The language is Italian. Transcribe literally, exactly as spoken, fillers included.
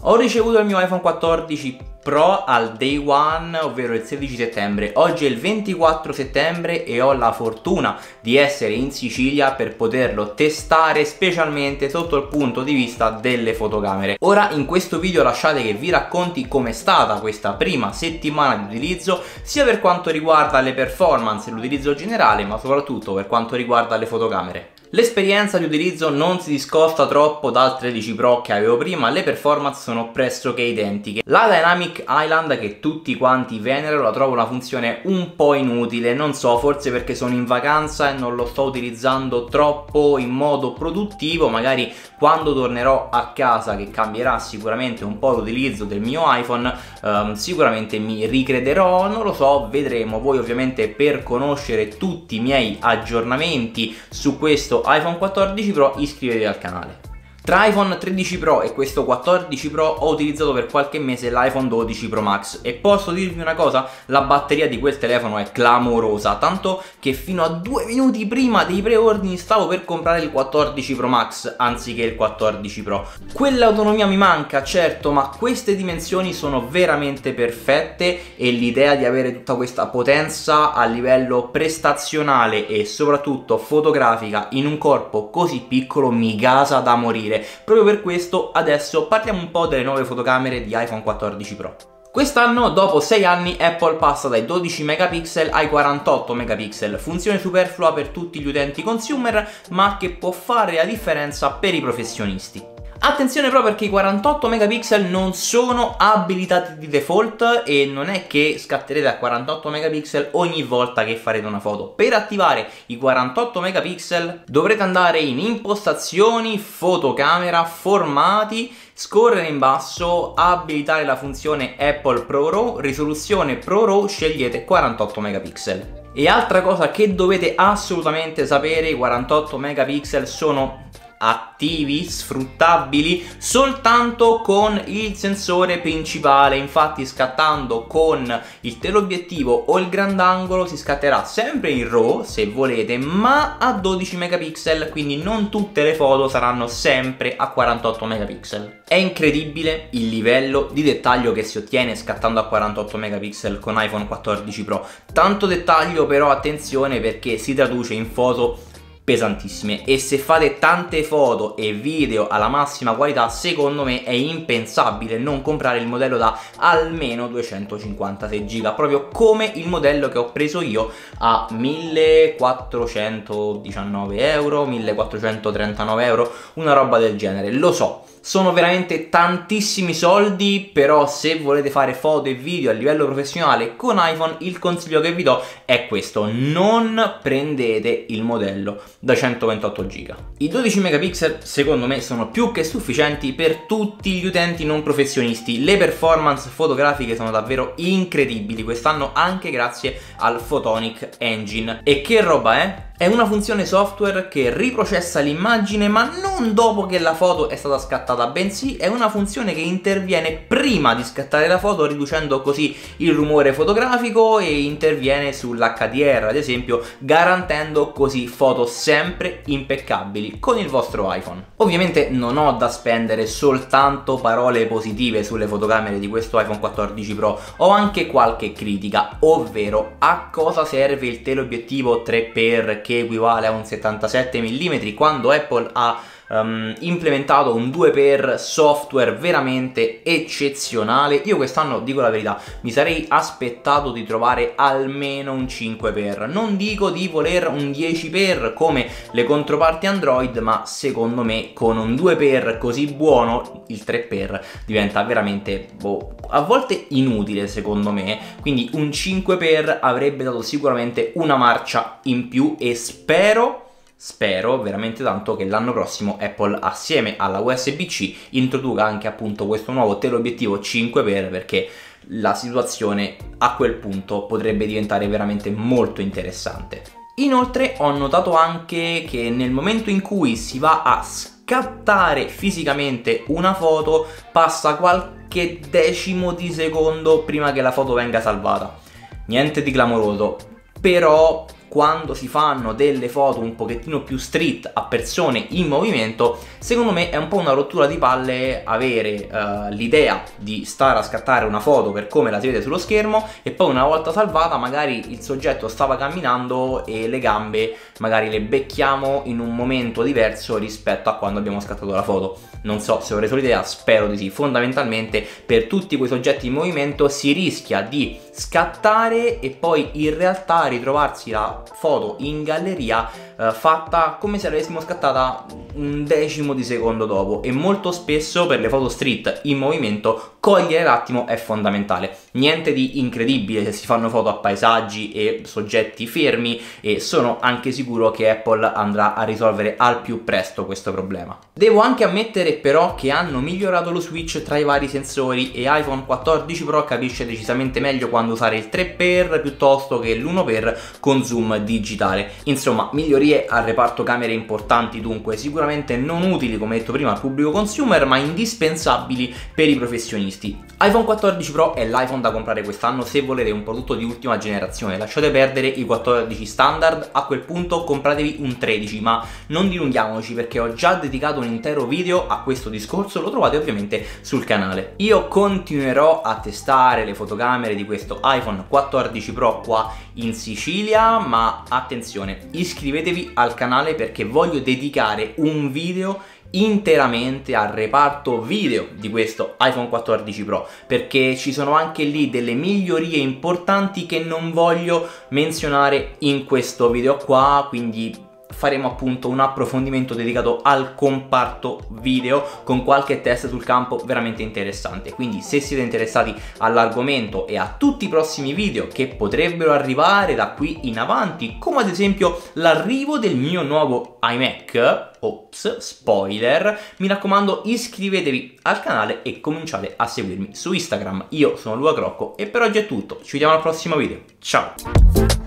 Ho ricevuto il mio iPhone quattordici Pro al day one, ovvero il sedici settembre. Oggi è il ventiquattro settembre e ho la fortuna di essere in Sicilia per poterlo testare, specialmente sotto il punto di vista delle fotocamere. Ora in questo video lasciate che vi racconti com'è stata questa prima settimana di utilizzo, sia per quanto riguarda le performance e l'utilizzo generale, ma soprattutto per quanto riguarda le fotocamere. L'esperienza di utilizzo non si discosta troppo dal tredici Pro che avevo prima, le performance sono pressoché identiche. La Dynamic Island, che tutti quanti venerano, la trovo una funzione un po' inutile, non so, forse perché sono in vacanza e non lo sto utilizzando troppo in modo produttivo. Magari quando tornerò a casa, che cambierà sicuramente un po' l'utilizzo del mio iPhone, ehm, sicuramente mi ricrederò, non lo so, vedremo. Voi ovviamente, per conoscere tutti i miei aggiornamenti su questo iPhone quattordici Pro, iscrivetevi al canale. Tra iPhone tredici Pro e questo quattordici Pro ho utilizzato per qualche mese l'iPhone dodici Pro Max e posso dirvi una cosa: la batteria di quel telefono è clamorosa, tanto che fino a due minuti prima dei preordini stavo per comprare il quattordici Pro Max anziché il quattordici Pro. Quell'autonomia mi manca, certo, ma queste dimensioni sono veramente perfette e l'idea di avere tutta questa potenza a livello prestazionale e soprattutto fotografica in un corpo così piccolo mi gasa da morire. Proprio per questo adesso parliamo un po' delle nuove fotocamere di iPhone quattordici Pro. Quest'anno, dopo sei anni, Apple passa dai dodici megapixel ai quarantotto megapixel, funzione superflua per tutti gli utenti consumer, ma che può fare la differenza per i professionisti. Attenzione però, perché i quarantotto megapixel non sono abilitati di default e non è che scatterete a quarantotto megapixel ogni volta che farete una foto. Per attivare i quarantotto megapixel dovrete andare in impostazioni, fotocamera, formati, scorrere in basso, abilitare la funzione Apple ProRAW, risoluzione ProRAW, scegliete quarantotto megapixel. E altra cosa che dovete assolutamente sapere: i quarantotto megapixel sono attivi, sfruttabili soltanto con il sensore principale. Infatti, scattando con il teleobiettivo o il grandangolo si scatterà sempre in RAW se volete, ma a dodici megapixel, quindi non tutte le foto saranno sempre a quarantotto megapixel. È incredibile il livello di dettaglio che si ottiene scattando a quarantotto megapixel con iPhone quattordici Pro. Tanto dettaglio, però attenzione, perché si traduce in foto pesantissime, e se fate tante foto e video alla massima qualità, secondo me è impensabile non comprare il modello da almeno duecentocinquantasei giga, proprio come il modello che ho preso io a millequattrocentodiciannove euro, millequattrocentotrentanove euro, una roba del genere. Lo so, sono veramente tantissimi soldi, però se volete fare foto e video a livello professionale con iPhone, il consiglio che vi do è questo: non prendete il modello da centoventotto giga. I dodici megapixel secondo me sono più che sufficienti per tutti gli utenti non professionisti. Le performance fotografiche sono davvero incredibili quest'anno, anche grazie al Photonic Engine. E che roba è? È una funzione software che riprocessa l'immagine, ma non dopo che la foto è stata scattata, bensì è una funzione che interviene prima di scattare la foto, riducendo così il rumore fotografico, e interviene sull'H D R ad esempio, garantendo così foto sempre impeccabili con il vostro iPhone. Ovviamente non ho da spendere soltanto parole positive sulle fotocamere di questo iPhone quattordici Pro, ho anche qualche critica, ovvero a cosa serve il teleobiettivo tre x, che equivale a un settantasette millimetri, quando Apple ha um, implementato un due x software veramente eccezionale. Io quest'anno, dico la verità, mi sarei aspettato di trovare almeno un cinque x. Non dico di voler un dieci x come le controparti Android, ma secondo me con un due x così buono il tre x diventa veramente, boh, a volte inutile secondo me. Quindi un cinque x avrebbe dato sicuramente una marcia in più, e spero Spero veramente tanto che l'anno prossimo Apple, assieme alla U S B C, introduca anche appunto questo nuovo teleobiettivo cinque x, perché la situazione a quel punto potrebbe diventare veramente molto interessante. Inoltre ho notato anche che nel momento in cui si va a scattare fisicamente una foto passa qualche decimo di secondo prima che la foto venga salvata. Niente di clamoroso, però quando si fanno delle foto un pochettino più street a persone in movimento, secondo me è un po' una rottura di palle avere uh, l'idea di stare a scattare una foto per come la si vede sullo schermo e poi una volta salvata magari il soggetto stava camminando e le gambe magari le becchiamo in un momento diverso rispetto a quando abbiamo scattato la foto. Non so se ho reso l'idea, spero di sì. Fondamentalmente per tutti quei soggetti in movimento si rischia di scattare e poi in realtà ritrovarsi la foto in galleria eh, fatta come se l'avessimo scattata un decimo di secondo dopo, e molto spesso per le foto street in movimento cogliere l'attimo è fondamentale. Niente di incredibile se si fanno foto a paesaggi e soggetti fermi, e sono anche sicuro che Apple andrà a risolvere al più presto questo problema. Devo anche ammettere però che hanno migliorato lo switch tra i vari sensori e iPhone quattordici Pro capisce decisamente meglio quando usare il tre per piuttosto che l'uno per con zoom digitale. Insomma, migliorie al reparto camere importanti, dunque sicuramente non utili come detto prima al pubblico consumer, ma indispensabili per i professionisti. iPhone quattordici Pro è l'iPhone da comprare quest'anno se volete un prodotto di ultima generazione. Lasciate perdere i quattordici standard, a quel punto compratevi un tredici, ma non dilunghiamoci perché ho già dedicato un intero video a questo discorso, lo trovate ovviamente sul canale. Io continuerò a testare le fotocamere di questo iPhone quattordici Pro qua in Sicilia, ma attenzione, iscrivetevi al canale perché voglio dedicare un video interamente al reparto video di questo iPhone quattordici Pro, perché ci sono anche lì delle migliorie importanti che non voglio menzionare in questo video qua, quindi faremo appunto un approfondimento dedicato al comparto video con qualche test sul campo veramente interessante. Quindi se siete interessati all'argomento e a tutti i prossimi video che potrebbero arrivare da qui in avanti, come ad esempio l'arrivo del mio nuovo iMac, ops, spoiler, mi raccomando iscrivetevi al canale e cominciate a seguirmi su Instagram. Io sono Luca Crocco e per oggi è tutto, ci vediamo al prossimo video, ciao!